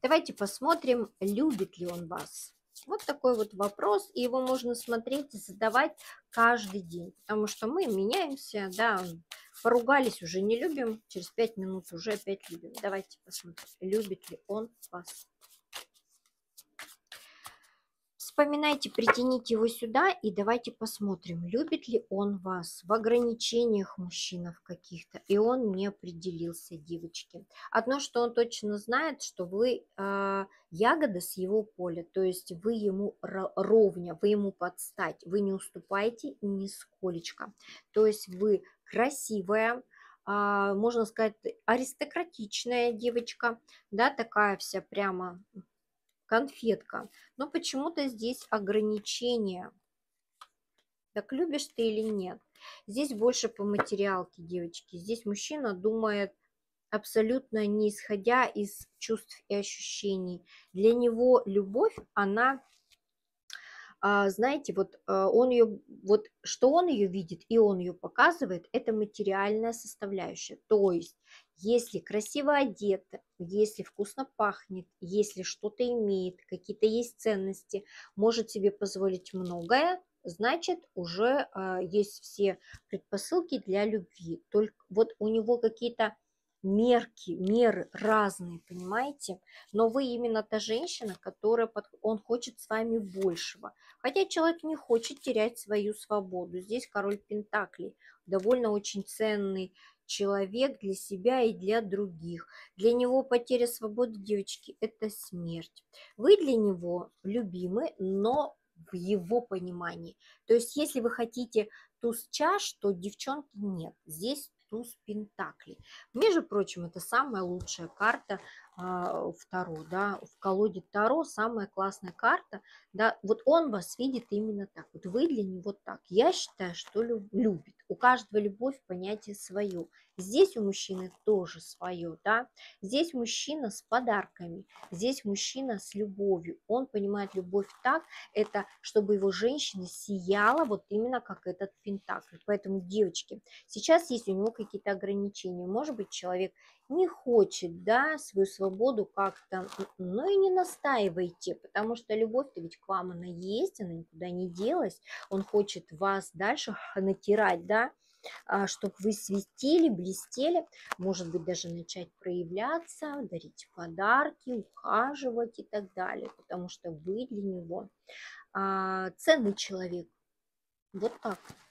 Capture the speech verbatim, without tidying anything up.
Давайте посмотрим, любит ли он вас. Вот такой вот вопрос, и его можно смотреть и задавать каждый день, потому что мы меняемся, да, поругались, уже не любим, через пять минут уже опять любим. Давайте посмотрим, любит ли он вас. Вспоминайте, притяните его сюда и давайте посмотрим, любит ли он вас. В ограничениях мужчинов каких-то, и он не определился, девочки. Одно, что он точно знает, что вы э, ягода с его поля, то есть вы ему ровня, вы ему подстать, вы не уступаете нисколечко. То есть вы красивая, э, можно сказать, аристократичная девочка, да, такая вся прямо... конфетка. Но почему-то здесь ограничения. Так любишь ты или нет? Здесь больше по материалке, девочки. Здесь мужчина думает абсолютно не исходя из чувств и ощущений. Для него любовь, она... А, знаете, вот а, он ее, вот что он ее видит и он ее показывает, это материальная составляющая. То есть, если красиво одет, если вкусно пахнет, если что-то имеет, какие-то есть ценности, может себе позволить многое, значит, уже а, есть все предпосылки для любви. Только вот у него какие-то мерки, меры разные, понимаете? Но вы именно та женщина, которая под... он хочет с вами большего. Хотя человек не хочет терять свою свободу. Здесь король Пентаклей, довольно очень ценный человек для себя и для других. Для него потеря свободы, девочки, это смерть. Вы для него любимы, но в его понимании. То есть, если вы хотите туз чаш, то девчонки нет. Здесь туз Пентаклей. Между прочим, это самая лучшая карта а, в Таро, да, в колоде Таро самая классная карта, да, вот он вас видит именно так, вот вы для него так. Я считаю, что любит. У каждого любовь понятие свое. Здесь у мужчины тоже свое, да. Здесь мужчина с подарками, здесь мужчина с любовью. Он понимает любовь так, это чтобы его женщина сияла вот именно как этот Пентакль. Поэтому, девочки, сейчас есть у него какие-то ограничения. Может быть, человек не хочет, да, свою свободу как-то, но и не настаивайте, потому что любовь-то ведь к вам она есть, она никуда не делась. Он хочет вас дальше натирать, да, чтобы вы светили, блестели, может быть, даже начать проявляться, дарить подарки, ухаживать и так далее, потому что вы для него а, ценный человек. Вот так.